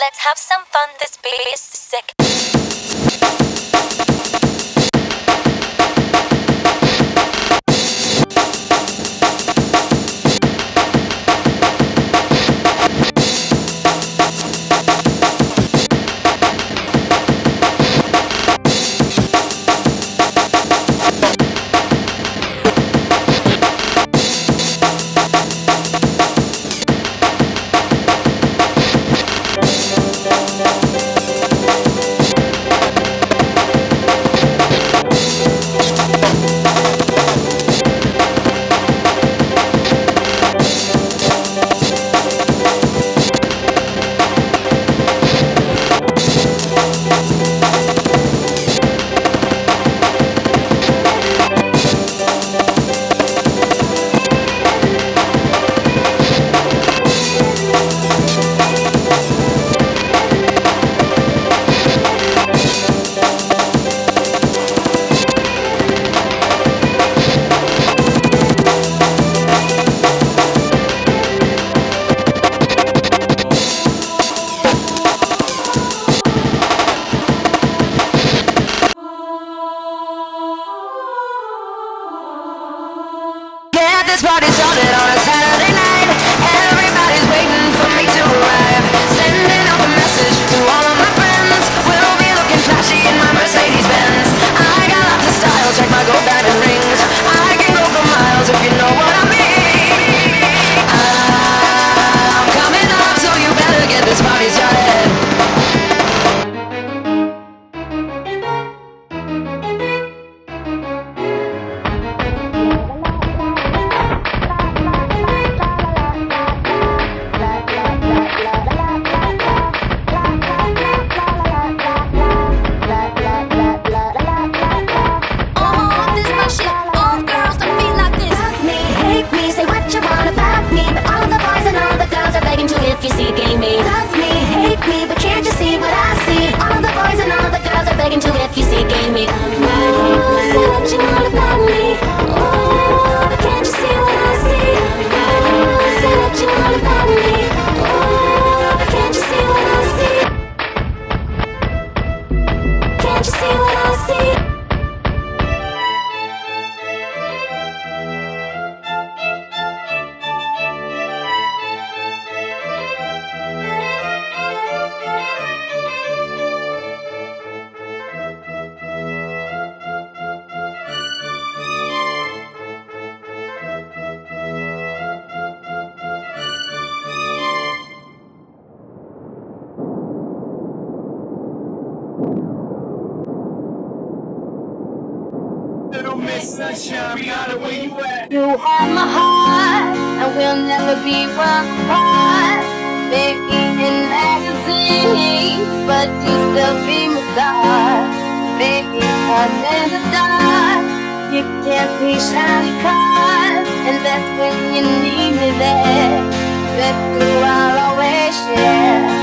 Let's have some fun, this beat is sick. This party started on a Saturday night. Everybody's waiting for me to arrive. Sending out the message to all of my friends. We'll be looking flashy in my Mercedes Benz. I got lots of style, check my gold diamond rings. I can go for miles if you know what I mean. I'm coming up, so you better get this party started. If you seeking me, love me, hate me, but can't you see what I see? All the boys and all the girls are begging to if you seeking me. Oh, say what you know about me. Oh, but can't you see what I see? Oh, say what you know about me. Oh, but can't you see what I see? Can't you see what I see? Miss Sunshine, Rihanna, where you at? You have my heart, and we'll never be one apart. Baby in magazine, but you still be my star. Baby, I'm in the dark. You can't see shiny cars, and that's when you need me there. That's who I'll always share.